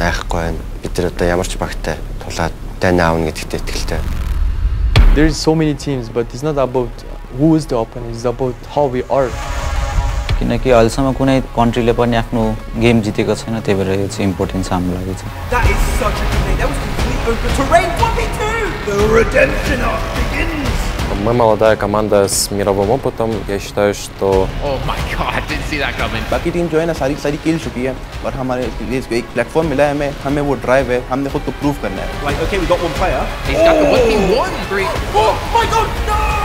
айхгүй байна. Бид нар одоо ямар ч багтай тулаад дайна аавна гэдэгт итгэлтэй. There's so many teams, but it's not about who is the opponent, it's about how we are. किनकि अहिलेसम्म कुनै कन्ट्रीले पनि आफ्नो game जितेको छैन, त्यही भएर यो चाहिँ इम्पोर्टेन्ट छ हाम्रो लागि चाहिँ. That is such a good name. That was complete open terrain. 1v2. The redemption arc begins. Мы молодая команда с мировым опытом. Я считаю, что... Oh my god, I didn't see that coming. बाकी टीम जो है ना सारी खेल चुकी है और हमारे लिए एक प्लेटफॉर्म मिला है हमें वो ड्राइव है हमने खुद को प्रूव करना है. Like, okay, we got one player. He's got the 1v1. 3. Oh my god, no!